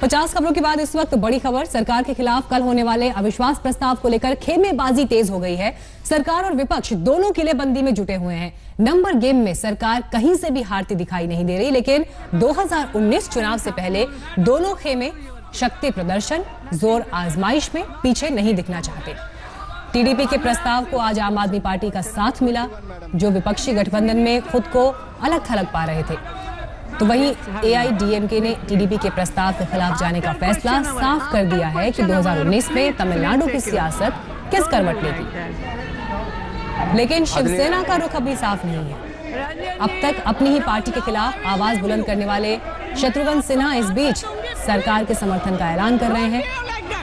50 खबरों के बाद इस वक्त बड़ी खबर। सरकार के खिलाफ कल होने वाले अविश्वास प्रस्ताव को लेकर खेमेबाजी तेज हो गई है। सरकार और विपक्ष दोनों किलेबंदी में जुटे हुए हैं। नंबर गेम में सरकार कहीं से भी हारती दिखाई नहीं दे रही, लेकिन 2019 चुनाव से पहले दोनों खेमे शक्ति प्रदर्शन, जोर आजमाइश में पीछे नहीं दिखना चाहते। टीडीपी के प्रस्ताव को आज आम आदमी पार्टी का साथ मिला, जो विपक्षी गठबंधन में खुद को अलग थलग पा रहे थे। तो वहीं एआईडीएमके ने टीडीपी के प्रस्ताव के खिलाफ जाने का फैसला साफ कर दिया है कि 2019 में तमिलनाडु की सियासत किस करवट लेगी। लेकिन शिवसेना का रुख अभी साफ नहीं है। अब तक अपनी ही पार्टी के खिलाफ आवाज बुलंद करने वाले शत्रुघ्न सिन्हा इस बीच सरकार के समर्थन का ऐलान कर रहे हैं।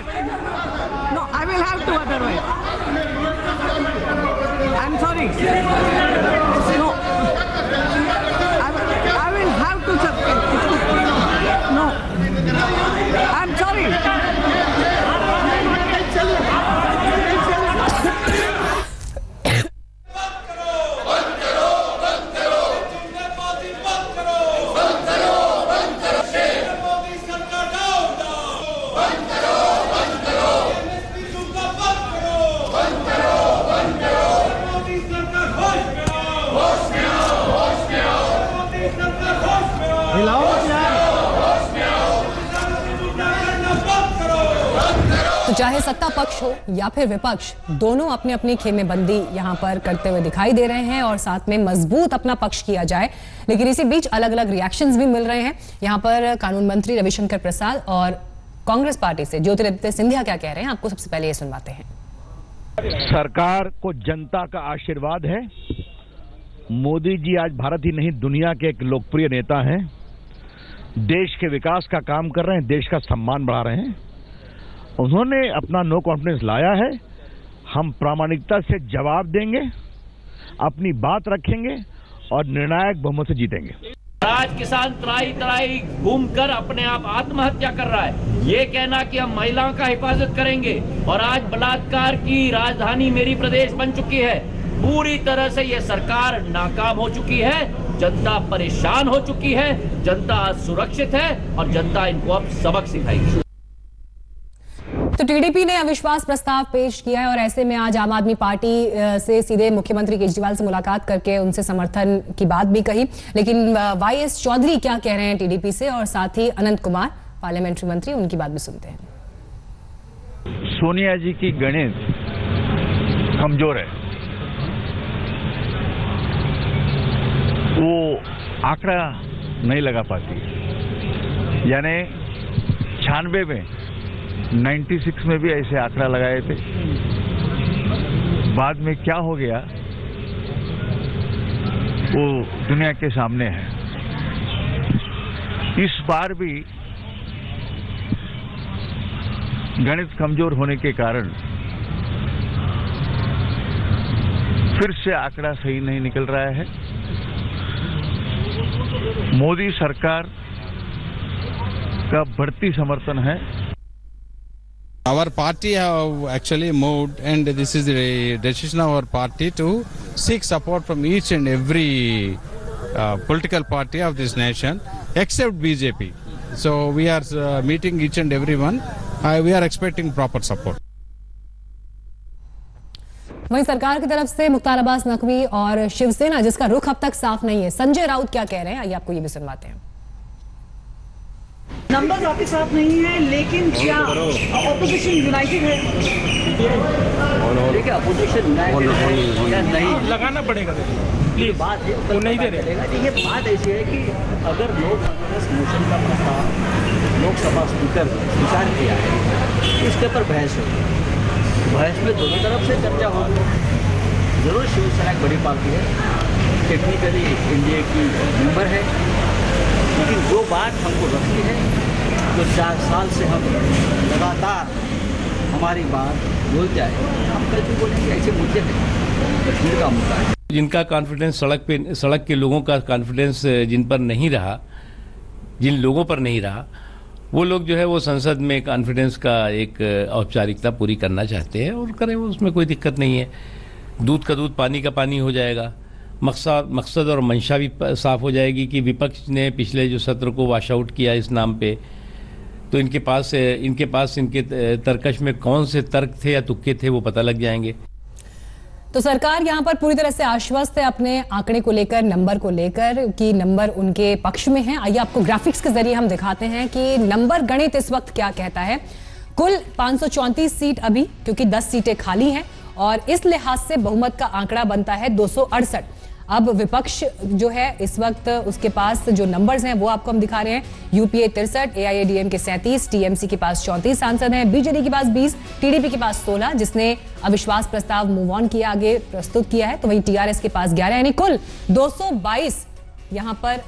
तो चाहे सत्ता पक्ष हो या फिर विपक्ष, दोनों अपने अपनी खेमेबंदी यहां पर करते हुए दिखाई दे रहे हैं और साथ में मजबूत अपना पक्ष किया जाए। लेकिन इसी बीच अलग अलग रिएक्शंस भी मिल रहे हैं। यहां पर कानून मंत्री रविशंकर प्रसाद और कांग्रेस पार्टी से ज्योतिरादित्य सिंधिया क्या कह रहे हैं, आपको सबसे पहले ये सुनवाते हैं। सरकार को जनता का आशीर्वाद है। मोदी जी आज भारत ही नहीं दुनिया के एक लोकप्रिय नेता हैं। देश के विकास का काम कर रहे हैं, देश का सम्मान बढ़ा रहे हैं। उन्होंने अपना नो कॉन्फिडेंस लाया है। हम प्रामाणिकता से जवाब देंगे, अपनी बात रखेंगे और निर्णायक बहुमत से जीतेंगे। आज किसान तराई तराई घूमकर अपने आप आत्महत्या कर रहा है। ये कहना कि हम महिलाओं का हिफाजत करेंगे और आज बलात्कार की राजधानी मेरी प्रदेश बन चुकी है। पूरी तरह से ये सरकार नाकाम हो चुकी है। जनता परेशान हो चुकी है। जनता असुरक्षित है और जनता इनको अब सबक सिखाएगी। तो टीडीपी ने अविश्वास प्रस्ताव पेश किया है और ऐसे में आज आम आदमी पार्टी से सीधे मुख्यमंत्री केजरीवाल से मुलाकात करके उनसे समर्थन की बात भी कही। लेकिन वाईएस चौधरी क्या कह रहे हैं टीडीपी से, और साथ ही अनंत कुमार पार्लियामेंट्री मंत्री, उनकी बात भी सुनते हैं। सोनिया जी की गणित कमजोर है। वो आंकड़ा नहीं लगा पाती। यानी 96 में 96 में भी ऐसे आंकड़ा लगाए थे। बाद में क्या हो गया वो दुनिया के सामने है। इस बार भी गणित कमजोर होने के कारण फिर से आंकड़ा सही नहीं निकल रहा है। मोदी सरकार का बढ़ती समर्थन है। Our party have actually moved, and this is the decision of our party to seek support from each and every political party of this nation, except BJP. So we are meeting each and every one. We are expecting proper support. वहीं सरकार की तरफ से मुख्तार अब्बास नकवी और शिवसेना, जिसका रुख अब तक साफ नहीं है, संजय राउत क्या कह रहे हैं, आइए आपको ये भी सुनवाते हैं। नंबर आपके साथ नहीं है, लेकिन क्या ऑपोजिशन यूनाइटेड है? देखिए, ऑपोजिशन नहीं लगाना पड़ेगा। ये बात है, वो नहीं दे रहे। ये बात ऐसी है कि अगर लोग मोशन का प्रस्ताव लोकसभा स्पीकर विचार किया है, इसके ऊपर बहस होगी। बहस में दोनों तरफ से चर्चा होगी। जरूर शिवसेना एक बड़ी पार्टी है, टेक्निकली एनडीए की मेंबर है, लेकिन जो बात हमको रखनी है, जो 4 साल से हम लगातार हमारी बात बोलते आए, हम कल भी बोलेंगे। ऐसे मुद्दे हैं, कश्मीर का मुद्दा है। जिनका कॉन्फिडेंस सड़क के लोगों का कॉन्फिडेंस जिन पर नहीं रहा, जिन लोगों पर नहीं रहा, वो लोग जो है वो संसद में कॉन्फिडेंस का एक औपचारिकता पूरी करना चाहते हैं और करें, उसमें कोई दिक्कत नहीं है। दूध का दूध, पानी का पानी हो जाएगा। मकसद और मंशा भी साफ हो जाएगी कि विपक्ष ने पिछले जो सत्र को वॉश आउट किया इस नाम पे तो इनके पास इनके तर्कश में कौन से तर्क थे या तुक्के थे वो पता लग जाएंगे। तो सरकार यहां पर पूरी तरह से आश्वस्त है अपने आंकड़े को लेकर, नंबर को लेकर कि नंबर उनके पक्ष में है। आइए आपको ग्राफिक्स के जरिए हम दिखाते हैं कि नंबर गणित इस वक्त क्या कहता है। कुल 534 सीट अभी, क्योंकि 10 सीटें खाली हैं और इस लिहाज से बहुमत का आंकड़ा बनता है 268। अब विपक्ष जो है इस वक्त उसके पास जो नंबर्स हैं वो आपको हम दिखा रहे हैं। यूपीए 63, एआईएडीएमके 37, टीएमसी के पास 34 सांसद हैं, बीजेडी के पास 20, टीडीपी के पास 16 जिसने अविश्वास प्रस्ताव मूव ऑन किया, आगे प्रस्तुत किया है, तो वहीं टीआरएस के पास 11, यानी कुल 222 यहां पर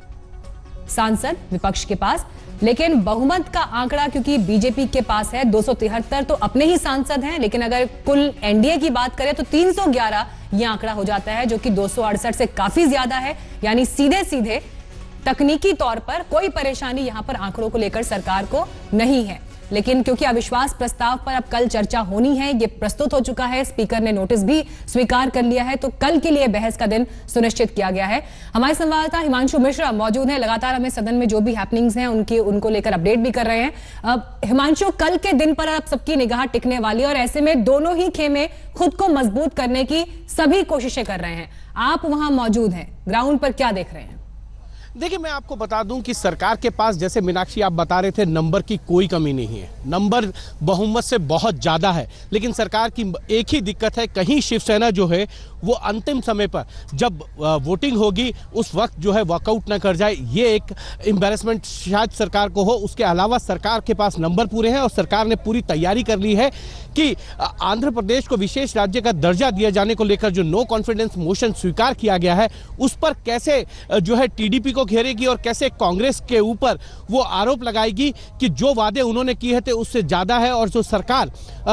सांसद विपक्ष के पास। लेकिन बहुमत का आंकड़ा क्योंकि बीजेपी के पास है 273 तो अपने ही सांसद हैं, लेकिन अगर कुल एनडीए की बात करें तो 311 यह आंकड़ा हो जाता है, जो कि 268 से काफी ज्यादा है। यानी सीधे सीधे तकनीकी तौर पर कोई परेशानी यहां पर आंकड़ों को लेकर सरकार को नहीं है। लेकिन क्योंकि अविश्वास प्रस्ताव पर अब कल चर्चा होनी है, ये प्रस्तुत हो चुका है, स्पीकर ने नोटिस भी स्वीकार कर लिया है, तो कल के लिए बहस का दिन सुनिश्चित किया गया है। हमारे संवाददाता हिमांशु मिश्रा मौजूद हैं, लगातार हमें सदन में जो भी हैपनिंग्स हैं उनको लेकर अपडेट भी कर रहे हैं। अब हिमांशु, कल के दिन पर अब सबकी निगाह टिकने वाली है और ऐसे में दोनों ही खेमे खुद को मजबूत करने की सभी कोशिशें कर रहे हैं। आप वहां मौजूद हैं, ग्राउंड पर क्या देख रहे हैं? देखिए, मैं आपको बता दूं कि सरकार के पास, जैसे मीनाक्षी आप बता रहे थे, नंबर की कोई कमी नहीं है, नंबर बहुमत से बहुत ज्यादा है। लेकिन सरकार की एक ही दिक्कत है, कहीं शिवसेना जो है वो अंतिम समय पर जब वोटिंग होगी उस वक्त जो है वॉकआउट ना कर जाए, ये एक एम्बैरेसमेंट शायद सरकार को हो। उसके अलावा सरकार के पास नंबर पूरे हैं और सरकार ने पूरी तैयारी कर ली है कि आंध्र प्रदेश को विशेष राज्य का दर्जा दिए जाने को लेकर जो नो कॉन्फिडेंस मोशन स्वीकार किया गया है उस पर कैसे जो है टीडीपी को घेरेगी और कैसे कांग्रेस के ऊपर वो आरोप लगाएगी कि जो वादे उन्होंने किए थे उससे ज्यादा है। और जो सरकार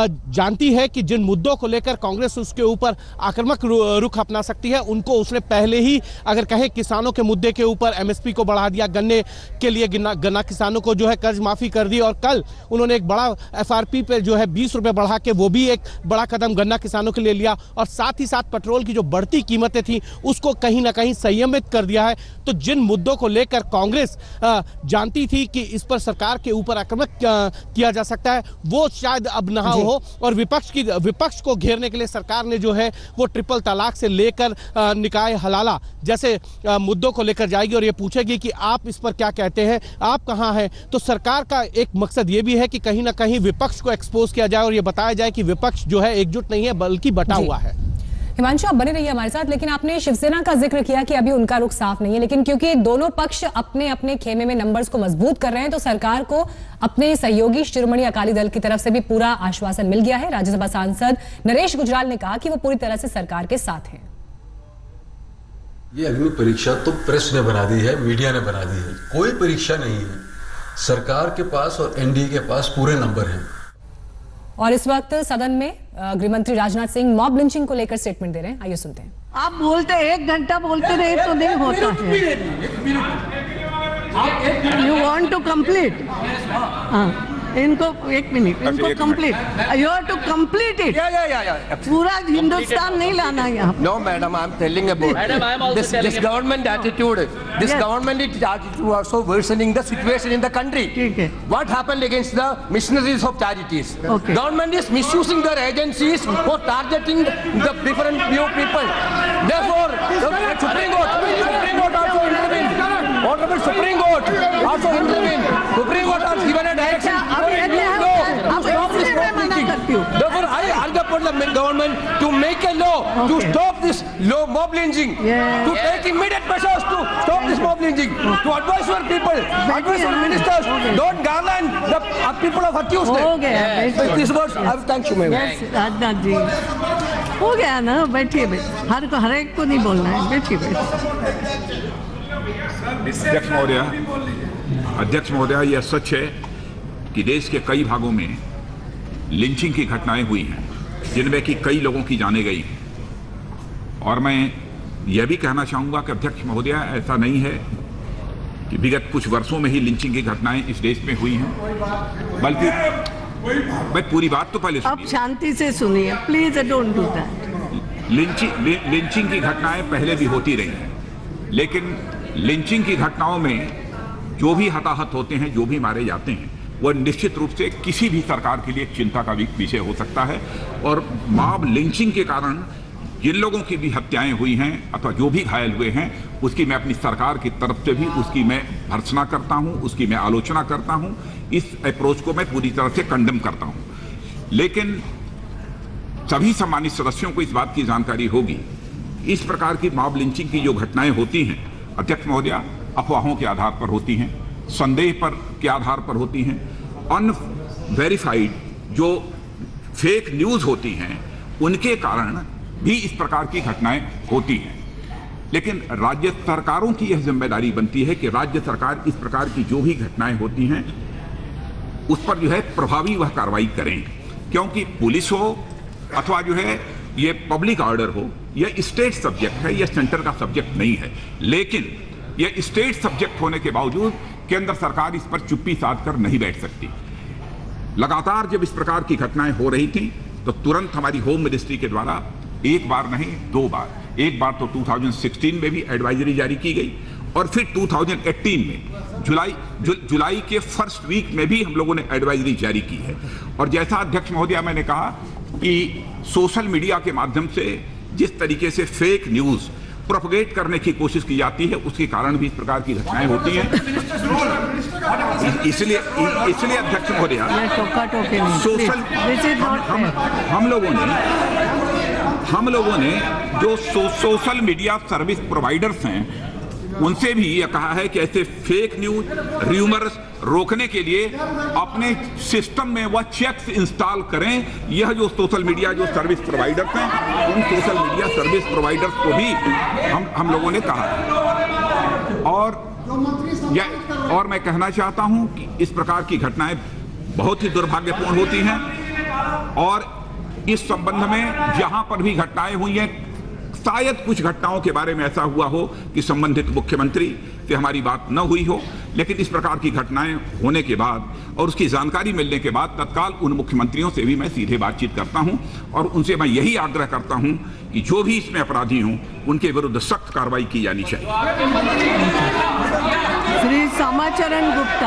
जानती है कि जिन मुद्दों को लेकर कांग्रेस उसके ऊपर आक्रामक रुख अपना सकती है, उनको उसने पहले ही, अगर कहें किसानों के मुद्दे के ऊपर एमएसपी को बढ़ा दिया, गन्ने के लिए गन्ना किसानों को जो है कर्ज माफी कर दी और कल उन्होंने एक बड़ा एफआरपी पे जो है 20 रुपए बढ़ा के वो भी एक बड़ा कदम गन्ना किसानों के लिए लिया और साथ ही साथ पेट्रोल की जो बढ़ती कीमतें थी उसको कहीं ना कहीं संयमित कर दिया है। तो जिन मुद्दों को लेकर कांग्रेस जानती थी कि इस पर सरकार के ऊपर आक्रमण किया जा सकता है, वो शायद अब ना हो और विपक्ष को घेरने के लिए सरकार ने जो है वो ट्रिपल तलाक से लेकर निकाय हलाला जैसे मुद्दों को लेकर जाएगी और ये पूछेगी कि आप इस पर क्या कहते हैं, आप कहां हैं। तो सरकार का एक मकसद ये भी है कि कहीं ना कहीं विपक्ष को एक्सपोज किया जाए और ये बताया जाए कि विपक्ष जो है एकजुट नहीं है बल्कि बटा हुआ है। हिमांशु, आप बने रहिए हमारे साथ, लेकिन आपने शिवसेना का जिक्र किया कि अभी उनका रुख साफ नहीं है, लेकिन क्योंकि दोनों पक्ष अपने अपने खेमे में नंबर्स को मजबूत कर रहे हैं तो सरकार को अपने सहयोगी शिरोमणि अकाली दल की तरफ से भी पूरा आश्वासन मिल गया है। राज्यसभा सांसद नरेश गुजराल ने कहा कि वो पूरी तरह से सरकार के साथ हैं। ये अग्नि परीक्षा तो प्रेस ने बना दी है, मीडिया ने बना दी है, कोई परीक्षा नहीं है। सरकार के पास और एनडीए के पास पूरे नंबर हैं। और इस वक्त सदन में गृहमंत्री राजनाथ सिंह मॉब लिंचिंग को लेकर स्टेटमेंट दे रहे हैं, आइए सुनते हैं। आप बोलते 1 घंटा बोलते रहे तो नहीं होता है। You want to complete? इनको 1 मिनट, इनको complete, you have to complete it. पूरा हिंदुस्तान नहीं लाना यहाँ। No madam, I am telling about this government attitude, this government attitude also worsening the situation in the country. ठीक है। What happened against the missionaries of charities? Government is misusing their agencies for targeting the different new people. Therefore the Supreme Court also intervene. Honorable Supreme Court also intervened. Supreme Court has given a direction. Therefore, I urge upon the government to make a law to stop this mob lynching, to take immediate measures to stop this mob lynching, to advise our people, advise our ministers, don't garland the people of accused. These words, I thank you, ma'am. Rajnath ji, हो गया ना, बैठिए, हर एक को नहीं बोलना है, बैठिए। अध्यक्ष महोदय, यह सच है कि देश के कई भागों में लिंचिंग की घटनाएं हुई हैं जिनमें कि कई लोगों की जानें गई हैं। और मैं यह भी कहना चाहूंगा कि अध्यक्ष महोदय, ऐसा नहीं है कि विगत कुछ वर्षों में ही लिंचिंग की घटनाएं इस देश में हुई हैं, बल्कि मैं पूरी बात तो पहले अब शांति से सुनिए please, don't do that. Lynching की घटनाएं पहले भी होती रही हैं, लेकिन लिंचिंग की घटनाओं में जो भी हताहत होते हैं, जो भी मारे जाते हैं, वह निश्चित रूप से किसी भी सरकार के लिए चिंता का विषय हो सकता है। और मॉब लिंचिंग के कारण जिन लोगों की भी हत्याएं हुई हैं अथवा जो भी घायल हुए हैं, उसकी मैं अपनी सरकार की तरफ से भी उसकी मैं भर्त्सना करता हूं, उसकी मैं आलोचना करता हूं। इस अप्रोच को मैं पूरी तरह से कंडेम करता हूं। लेकिन सभी सम्मानित सदस्यों को इस बात की जानकारी होगी, इस प्रकार की मॉब लिंचिंग की जो घटनाएं होती हैं अध्यक्ष महोदया, अफवाहों के आधार पर होती हैं, संदेह पर के आधार पर होती हैं, अनवेरिफाइड जो फेक न्यूज होती हैं उनके कारण भी इस प्रकार की घटनाएं होती हैं। लेकिन राज्य सरकारों की यह जिम्मेदारी बनती है कि राज्य सरकार इस प्रकार की जो भी घटनाएं होती हैं उस पर जो है प्रभावी वह कार्रवाई करें, क्योंकि पुलिस हो अथवा जो है ये पब्लिक ऑर्डर हो, यह स्टेट सब्जेक्ट है, यह सेंटर का सब्जेक्ट नहीं है। लेकिन यह स्टेट सब्जेक्ट होने के बावजूद केंद्र सरकार इस पर चुप्पी साध कर नहीं बैठ सकती। लगातार जब इस प्रकार की घटनाएं हो रही थी तो तुरंत हमारी होम मिनिस्ट्री के द्वारा एक बार नहीं 2 बार, एक बार तो 2016 में भी एडवाइजरी जारी की गई और फिर 2018 में जुलाई के फर्स्ट वीक में भी हम लोगों ने एडवाइजरी जारी की है। और जैसा अध्यक्ष महोदया मैंने कहा कि सोशल मीडिया के माध्यम से जिस तरीके से फेक न्यूज प्रोपगेट करने की कोशिश की जाती है उसके कारण भी इस प्रकार की घटनाएं होती हैं। इसलिए अध्यक्ष महोदया, सोशल हम लोगों ने जो सोशल मीडिया सर्विस प्रोवाइडर्स हैं उनसे भी यह कहा है कि ऐसे फेक न्यूज र्यूमर्स रोकने के लिए अपने सिस्टम में वह चेक्स इंस्टॉल करें। यह जो सोशल मीडिया जो सर्विस प्रोवाइडर्स हैं उन सोशल मीडिया सर्विस प्रोवाइडर्स को भी हम लोगों ने कहा है। और मैं कहना चाहता हूं कि इस प्रकार की घटनाएं बहुत ही दुर्भाग्यपूर्ण होती हैं और इस संबंध में जहां पर भी घटनाएं हुई हैं, शायद कुछ घटनाओं के बारे में ऐसा हुआ हो कि संबंधित मुख्यमंत्री से हमारी बात न हुई हो, लेकिन इस प्रकार की घटनाएं होने के बाद और उसकी जानकारी मिलने के बाद तत्काल उन मुख्यमंत्रियों से भी मैं सीधे बातचीत करता हूं और उनसे मैं यही आग्रह करता हूं कि जो भी इसमें अपराधी हों उनके विरुद्ध सख्त कार्रवाई की जानी चाहिए। श्री समाचरण गुप्ता।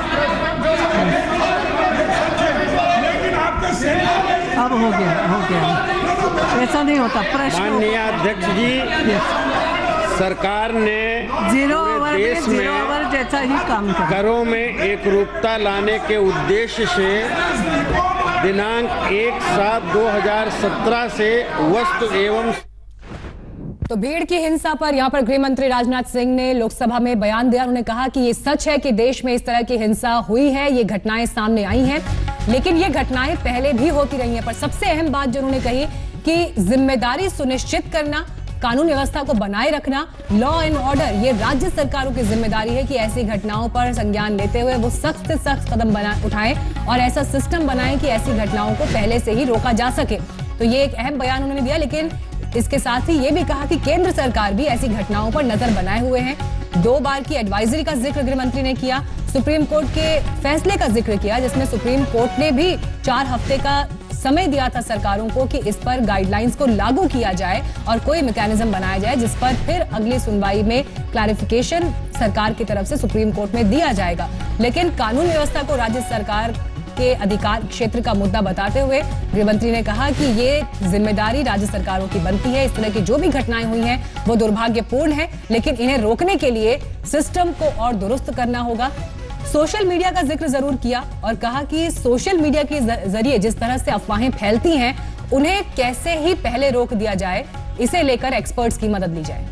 अब हो गया ऐसा नहीं होता। प्रश्न माननीय अध्यक्ष जी, सरकार ने देश में जैसा ही काम कर करों में एकरूपता लाने के उद्देश्य से दिनांक 1/7/2017 से वस्तु एवं तो भीड़ की हिंसा पर यहां पर गृह मंत्री राजनाथ सिंह ने लोकसभा में बयान दिया। उन्होंने कहा कि ये सच है कि देश में इस तरह की हिंसा हुई है, ये घटनाएं सामने आई हैं, लेकिन ये घटनाएं पहले भी होती रही हैं। पर सबसे अहम बात जो उन्होंने कही कि जिम्मेदारी सुनिश्चित करना, कानून व्यवस्था को बनाए रखना, लॉ एंड ऑर्डर, ये राज्य सरकारों की जिम्मेदारी है कि ऐसी घटनाओं पर संज्ञान लेते हुए वो सख्त से सख्त कदम उठाएं और ऐसा सिस्टम बनाएं कि ऐसी घटनाओं को पहले से ही रोका जा सके। तो ये एक अहम बयान उन्होंने दिया, लेकिन इसके साथ ही ये भी कहा कि केंद्र सरकार भी ऐसी घटनाओं पर नजर बनाए हुए हैं। 2 बार की एडवाइजरी का जिक्र गृह मंत्री ने किया, सुप्रीम कोर्ट के फैसले का जिक्र किया जिसमें सुप्रीम कोर्ट ने भी 4 हफ्ते का समय दिया था सरकारों को कि इस पर गाइडलाइंस को लागू किया जाए और कोई मैकेनिज्म बनाया जाए जिस पर फिर अगली सुनवाई में क्लैरिफिकेशन सरकार की तरफ से सुप्रीम कोर्ट में दिया जाएगा। लेकिन कानून व्यवस्था को राज्य सरकार के अधिकार क्षेत्र का मुद्दा बताते हुए गृह मंत्री ने कहा कि ये जिम्मेदारी राज्य सरकारों की बनती है। इस तरह की जो भी घटनाएं हुई हैं वो दुर्भाग्यपूर्ण है, लेकिन इन्हें रोकने के लिए सिस्टम को और दुरुस्त करना होगा। सोशल मीडिया का जिक्र जरूर किया और कहा कि सोशल मीडिया के जरिए जिस तरह से अफवाहें फैलती हैं उन्हें कैसे ही पहले रोक दिया जाए, इसे लेकर एक्सपर्ट्स की मदद ली जाए।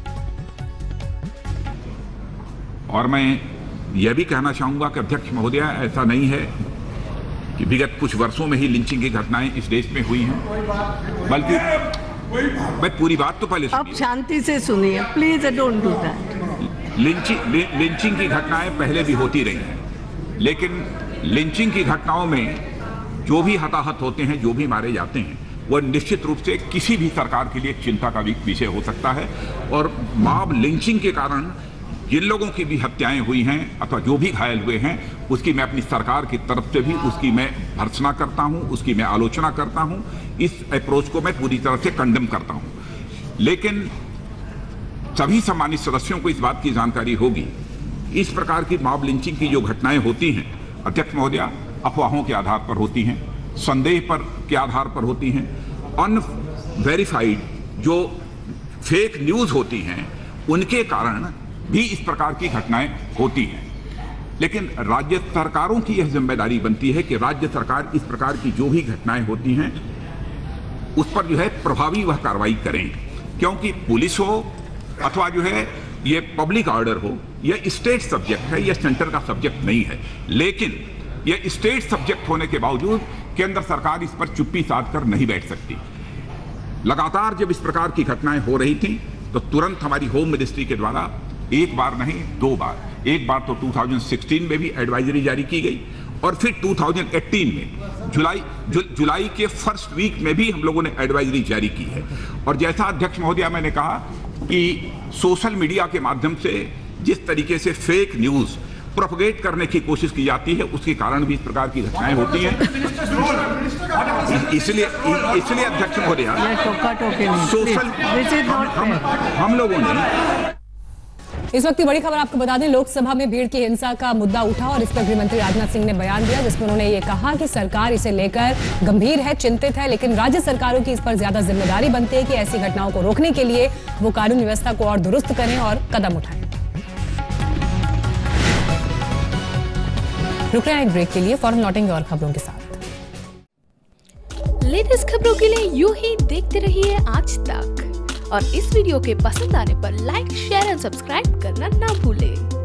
और मैं यह भी कहना चाहूंगा कि अध्यक्ष महोदया, ऐसा नहीं है कि विगत कुछ वर्षों में ही लिंचिंग की घटनाएं इस देश में हुई हैं, बल्कि मैं पूरी बात तो पहले अब शांति से सुनिए please, don't do that. Lynching की घटनाएं पहले भी होती रही हैं, लेकिन लिंचिंग की घटनाओं में जो भी हताहत होते हैं, जो भी मारे जाते हैं, वह निश्चित रूप से किसी भी सरकार के लिए चिंता का विषय हो सकता है। और मॉब लिंचिंग के कारण जिन लोगों की भी हत्याएं हुई हैं अथवा जो भी घायल हुए हैं, उसकी मैं अपनी सरकार की तरफ से भी उसकी मैं भर्त्सना करता हूं, उसकी मैं आलोचना करता हूं। इस अप्रोच को मैं पूरी तरह से कंडेम करता हूं। लेकिन सभी सम्मानित सदस्यों को इस बात की जानकारी होगी, इस प्रकार की मॉब लिंचिंग की जो घटनाएं होती हैं अध्यक्ष महोदया अफवाहों के आधार पर होती हैं, संदेह पर के आधार पर होती हैं, अनवेरिफाइड जो फेक न्यूज होती हैं उनके कारण भी इस प्रकार की घटनाएं होती हैं। लेकिन राज्य सरकारों की यह जिम्मेदारी बनती है कि राज्य सरकार इस प्रकार की जो भी घटनाएं होती हैं उस पर जो है प्रभावी वह कार्रवाई करें, क्योंकि पुलिस हो अथवा जो है ये पब्लिक ऑर्डर हो, यह स्टेट सब्जेक्ट है, यह सेंटर का सब्जेक्ट नहीं है। लेकिन यह स्टेट सब्जेक्ट होने के बावजूद केंद्र सरकार इस पर चुप्पी साध कर नहीं बैठ सकती। लगातार जब इस प्रकार की घटनाएं हो रही थी तो तुरंत हमारी होम मिनिस्ट्री के द्वारा एक बार नहीं 2 बार, एक बार तो 2016 में भी एडवाइजरी जारी की गई और फिर 2018 में जुलाई के फर्स्ट वीक में भी हम लोगों ने एडवाइजरी जारी की है। और जैसा अध्यक्ष महोदया मैंने कहा कि सोशल मीडिया के माध्यम से जिस तरीके से फेक न्यूज प्रोपगेट करने की कोशिश की जाती है उसके कारण भी इस प्रकार की घटनाएं होती हैं। इसलिए अध्यक्ष महोदया सोशल हम लोगों ने इस वक्त की बड़ी खबर आपको बता दें, लोकसभा में भीड़ की हिंसा का मुद्दा उठा और इस पर गृह मंत्री राजनाथ सिंह ने बयान दिया जिसमें उन्होंने ये कहा कि सरकार इसे लेकर गंभीर है, चिंतित है, लेकिन राज्य सरकारों की इस पर ज्यादा जिम्मेदारी बनती है कि ऐसी घटनाओं को रोकने के लिए वो कानून व्यवस्था को और दुरुस्त करें और कदम उठाएं। रुक रहे हैं एक ब्रेक के लिए, फौरन लौटेंगे और खबरों के साथ। लेटेस्ट खबरों के लिए यूं ही देखते रहिए आज तक और इस वीडियो के पसंद आने पर लाइक, शेयर एंड सब्सक्राइब करना ना भूलें।